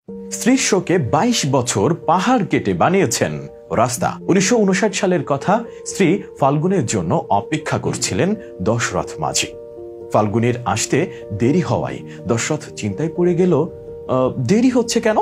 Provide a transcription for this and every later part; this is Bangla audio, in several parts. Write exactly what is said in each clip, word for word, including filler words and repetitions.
স্ত্রীর শোকে বাইশ বছর পাহাড় কেটে বানিয়েছেন রাস্তা। উনিশশো উনষাট সালের কথা। স্ত্রী ফাল্গুনের জন্য অপেক্ষা করছিলেন দশরথ মাঝি। ফাল্গুনের আসতে দেরি হওয়ায় দশরথ চিন্তায় পড়ে গেল, দেরি হচ্ছে কেন?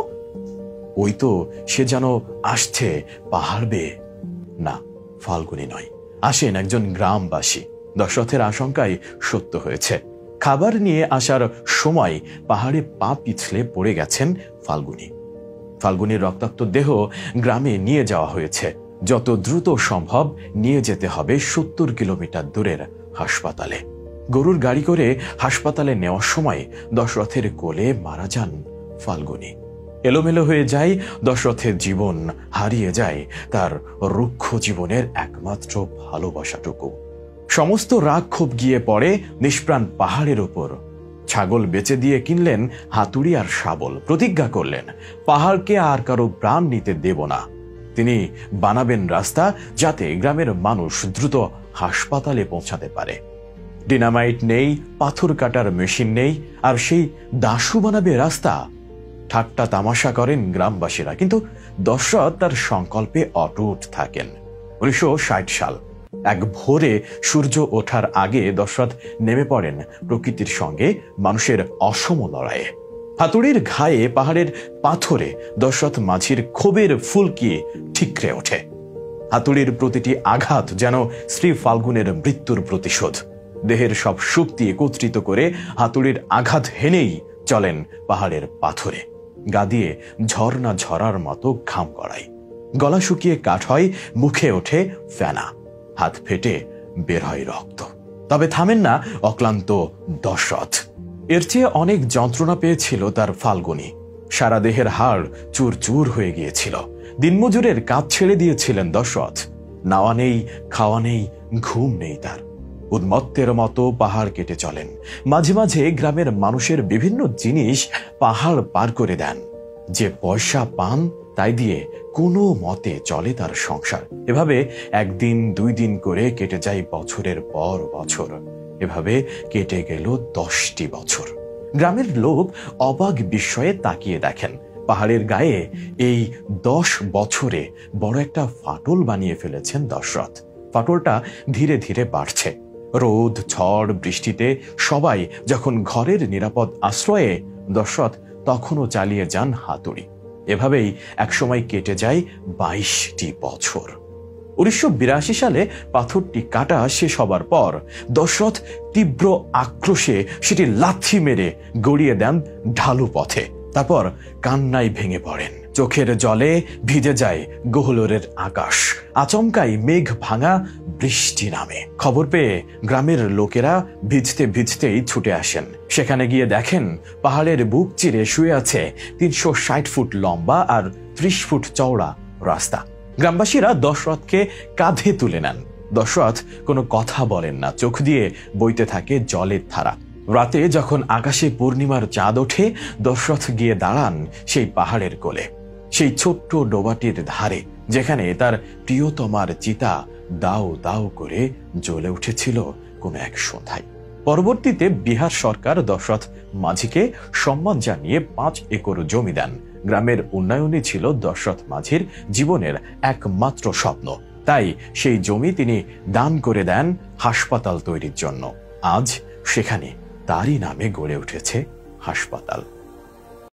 ওই তো সে যেন আসছে পাহাড় বেয়ে। না, ফাল্গুনী নয়, আসেন একজন গ্রামবাসী। দশরথের আশঙ্কায় সত্য হয়েছে। খাবার নিয়ে আসার সময় পাহাড়ে পা পিছলে পড়ে গেছেন ফাল্গুনী। ফাল্গুনীর রক্তাক্ত দেহ গ্রামে নিয়ে যাওয়া হয়েছে। যত দ্রুত সম্ভব নিয়ে যেতে হবে সত্তর কিলোমিটার দূরের হাসপাতালে। গরুর গাড়ি করে হাসপাতালে নেওয়ার সময় দশরথের কোলে মারা যান ফাল্গুনী। এলোমেলো হয়ে যায় দশরথের জীবন, হারিয়ে যায় তার রুক্ষ জীবনের একমাত্র ভালোবাসাটুকু। সমস্ত রাগ ক্ষোভ গিয়ে পড়ে নিষ্প্রাণ পাহাড়ের উপর। ছাগল বেচে দিয়ে কিনলেন হাতুড়ি আর শাবল। প্রতিজ্ঞা করলেন, পাহাড়কে আর কারো প্রাণ নিতে দেব না। তিনি বানাবেন রাস্তা, যাতে গ্রামের মানুষ দ্রুত হাসপাতালে পৌঁছাতে পারে। ডিনামাইট নেই, পাথর কাটার মেশিন নেই, আর সেই দাসু বানাবে রাস্তা। ঠাট্টা তামাশা করেন গ্রামবাসীরা, কিন্তু দশরথ তার সংকল্পে অটুট থাকেন। উনিশশো ষাট সাল, এক ভোরে সূর্য ওঠার আগে দশরথ নেমে পড়েন প্রকৃতির সঙ্গে মানুষের অসম লড়াইয়ে। হাতুড়ির ঘায়ে পাহাড়ের পাথরে দশরথ মাঝির ক্ষোভের ফুলকি ঠিকরে ওঠে। হাতুড়ির প্রতিটি আঘাত যেন শ্রী ফাল্গুনের মৃত্যুর প্রতিশোধ। দেহের সব শক্তি একত্রিত করে হাতুড়ির আঘাত হেনেই চলেন পাহাড়ের পাথরে। গা দিয়ে ঝর্ণা ঝরার মতো ঘাম গড়ায়। গলা শুকিয়ে কাঠ হয়, মুখে ওঠে ফেনা, হাত ফেটে বের হয় রক্ত। তবে থামেন না অক্লান্ত দশরথ। এর চেয়ে অনেক যন্ত্রণা পেয়েছিল তার ফাল্গুনী। সারা দেহের হাড় চুর চুর হয়ে গিয়েছিল। দিনমজুরের কাজ ছেড়ে দিয়েছিলেন দশরথ। নাওয়া নেই, খাওয়া নেই, ঘুম নেই তার। উন্মত্তের মতো পাহাড় কেটে চলেন। মাঝে মাঝে গ্রামের মানুষের বিভিন্ন জিনিস পাহাড় পার করে দেন। যে পয়সা পান তাই দিয়ে কোনো মতে চলে তার সংসার। এভাবে একদিন দুই দিন করে কেটে যায় বছরের পর বছর। এভাবে কেটে গেল দশটি বছর। গ্রামের লোক অবাক বিস্ময়ে তাকিয়ে দেখেন, পাহাড়ের গায়ে এই দশ বছরে বড় একটা ফাটল বানিয়ে ফেলেছেন দশরথ। ফাটলটা ধীরে ধীরে বাড়ছে। রোদ, ঝড়, বৃষ্টিতে সবাই যখন ঘরের নিরাপদ আশ্রয়ে, দশরথ তখনও চালিয়ে যান হাতুড়ি। এভাবেই একসময় কেটে যায় বাইশটি বছর। উনিশশো বিরাশি সালে পাথরটি কাটা শেষ হবার পর দশরথ তীব্র আক্রোশে সেটি লাথি মেরে গড়িয়ে দেন ঢালু পথে। তারপর কান্নায় ভেঙে পড়েন। চোখের জলে ভিজে যায় গোহলোরের আকাশ। আচমকাই মেঘ ভাঙা বৃষ্টি নামে। খবর পেয়ে গ্রামের লোকেরা ভিজতে ভিজতেই ছুটে আসেন। সেখানে গিয়ে দেখেন পাহাড়ের বুক চিরে শুয়ে আছে তিনশো ষাট ফুট লম্বা আর ত্রিশ ফুট চওড়া রাস্তা। গ্রামবাসীরা দশরথকে কাঁধে তুলে নেন। দশরথ কোনো কথা বলেন না, চোখ দিয়ে বইতে থাকে জলের ধারা। রাতে যখন আকাশে পূর্ণিমার চাঁদ ওঠে, দশরথ গিয়ে দাঁড়ান সেই পাহাড়ের কোলে, সেই ছোট্ট ডোবাটির ধারে, যেখানে তার প্রিয়তমার চিতা দাও দাও করে জ্বলে উঠেছিল কোনো এক সন্ধ্যায়। পরবর্তীতে বিহার সরকার দশরথ মাঝিকে সম্মান জানিয়ে পাঁচ একর জমি দেন। গ্রামের উন্নয়নই ছিল দশরথ মাঝির জীবনের একমাত্র স্বপ্ন। তাই সেই জমি তিনি দান করে দেন হাসপাতাল তৈরির জন্য। আজ সেখানে তারই নামে গড়ে উঠেছে হাসপাতাল।